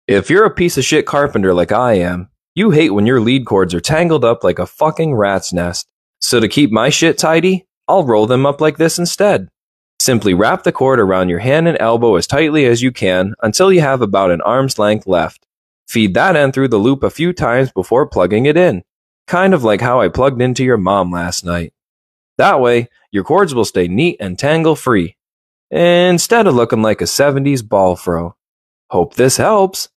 If you're a piece of shit carpenter like I am, you hate when your lead cords are tangled up like a fucking rat's nest. So to keep my shit tidy, I'll roll them up like this instead. Simply wrap the cord around your hand and elbow as tightly as you can until you have about an arm's length left. Feed that end through the loop a few times before plugging it in. Kind of like how I plugged into your mom last night. That way, your cords will stay neat and tangle-free, instead of looking like a 70s ball throw. Hope this helps.